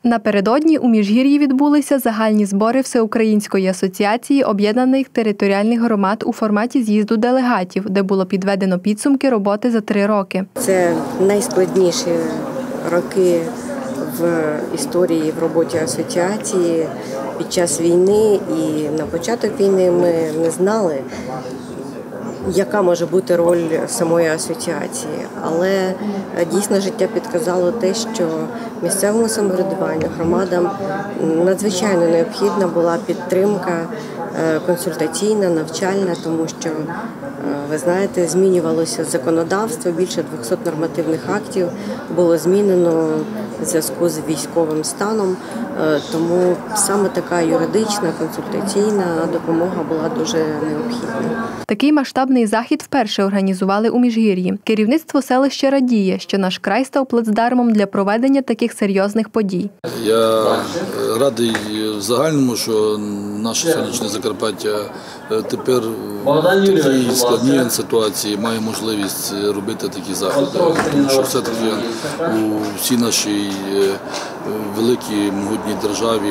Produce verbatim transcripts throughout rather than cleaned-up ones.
Напередодні у Міжгір'ї відбулися загальні збори Всеукраїнської асоціації об'єднаних територіальних громад у форматі з'їзду делегатів, де було підведено підсумки роботи за три роки. Це найскладніші роки в історії в роботі асоціації під час війни. І на початок війни ми не знали, яка може бути роль самої асоціації. Але дійсно життя підказало те, що місцевому самоврядуванню, громадам надзвичайно необхідна була підтримка консультаційна, навчальна, тому що, ви знаєте, змінювалося законодавство, більше двохсот нормативних актів було змінено в зв'язку з військовим станом, тому саме така юридична, консультаційна допомога була дуже необхідна. Такий масштабний захід вперше організували у Міжгір'ї. Керівництво селища радіє, що наш край став плацдармом для проведення таких серйозних подій. Я радий в загальному, що наше сонячне Закарпаття тепер в такій складній ситуації має можливість робити такі заходи. Тому що все-таки у всій нашій великій могутній державі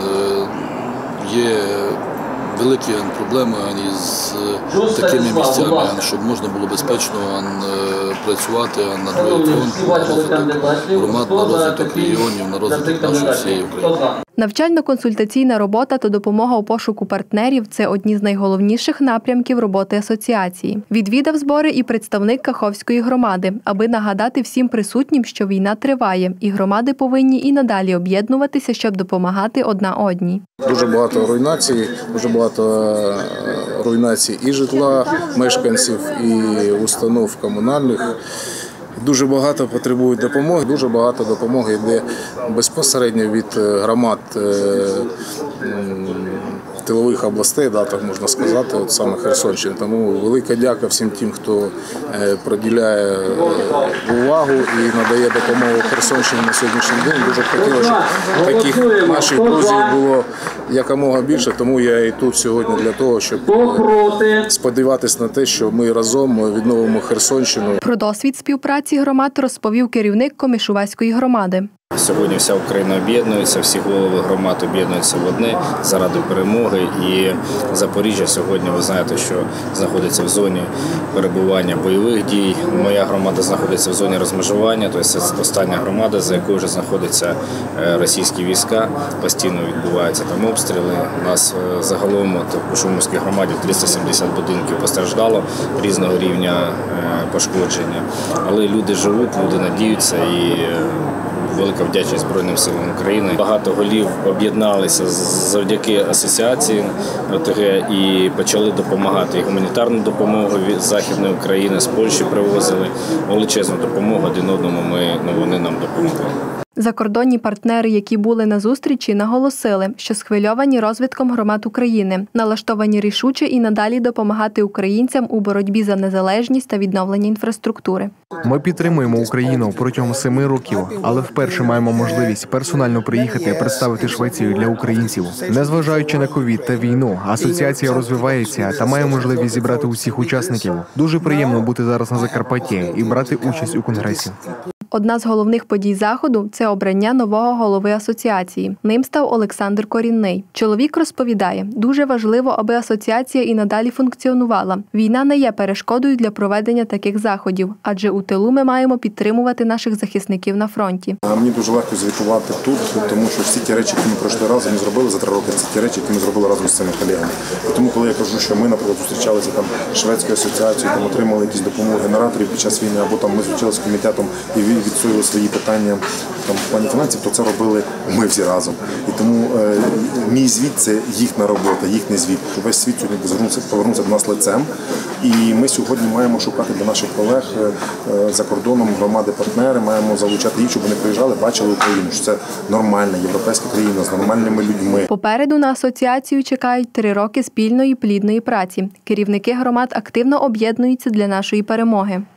є великі проблеми з такими місцями, щоб можна було безпечно працювати на другий фронт, на розвиток громад, на розвиток регіонів, на розвиток нашої всієї України. Навчально-консультаційна робота та допомога у пошуку партнерів – це одні з найголовніших напрямків роботи асоціації. Відвідав збори і представник Каховської громади, аби нагадати всім присутнім, що війна триває, і громади повинні і надалі об'єднуватися, щоб допомагати одна одній. Дуже багато руйнацій, дуже багато руйнацій і житла мешканців, і установ комунальних. Дуже багато потребують допомоги, дуже багато допомоги йде безпосередньо від громад тилових областей, да, так можна сказати, от саме Херсонщини. Тому велика дяка всім тим, хто приділяє увагу і надає допомогу Херсонщині на сьогоднішній день. Дуже б хотілося, щоб таких наших друзів було якомога більше, тому я і тут сьогодні для того, щоб сподіватися на те, що ми разом відновимо Херсонщину. Про досвід співпраці громад розповів керівник Комишуваської громади. Сьогодні вся Україна об'єднується, всі голови громад об'єднуються в одне заради перемоги. І Запоріжжя сьогодні, ви знаєте, що знаходиться в зоні перебування бойових дій. Моя громада знаходиться в зоні розмежування, тобто це остання громада, за якою вже знаходяться російські війська. Постійно відбуваються там обстріли. У нас загалом у Шумовській громаді триста сімдесят будинків постраждало різного рівня пошкодження. Але люди живуть, люди надіються і велика вдячність Збройним силам України. Багато голів об'єдналися завдяки асоціації ОТГ і почали допомагати. І гуманітарну допомогу від Західної України, з Польщі привозили. Величезну допомогу один одному ми, ну, вони нам допомогли. Закордонні партнери, які були на зустрічі, наголосили, що схвильовані розвитком громад України, налаштовані рішуче і надалі допомагати українцям у боротьбі за незалежність та відновлення інфраструктури. Ми підтримуємо Україну протягом семи років, але вперше маємо можливість персонально приїхати і представити Швецію для українців. Незважаючи на ковід та війну, асоціація розвивається та має можливість зібрати усіх учасників. Дуже приємно бути зараз на Закарпатті і брати участь у конгресі. Одна з головних подій заходу – це обрання нового голови асоціації. Ним став Олександр Корінний. Чоловік розповідає, дуже важливо, аби асоціація і надалі функціонувала. Війна не є перешкодою для проведення таких заходів, адже у тилу ми маємо підтримувати наших захисників на фронті. Мені дуже легко звітувати тут, тому що всі ті речі, які ми пройшли разом, ми зробили за три роки, це ті речі, які ми зробили разом з цими колегами. І тому, коли я кажу, що ми, наприклад, зустрічалися там з Шведською асоціацією, там отримали якісь допомоги генераторів під час війни, або там ми зустрічалися з комітетом і відсунули свої питання там, в плані фінансів, то це робили ми всі разом. І тому е, мій звіт – це їхня робота, їхній звіт. Весь світ сьогодні повернувся, повернувся до нас лицем. І ми сьогодні маємо шукати для наших колег е, за кордоном громади-партнери, маємо залучати їх, щоб вони приїжджали, бачили Україну, що це нормальна європейська країна з нормальними людьми. Попереду на асоціацію чекають три роки спільної плідної праці. Керівники громад активно об'єднуються для нашої перемоги.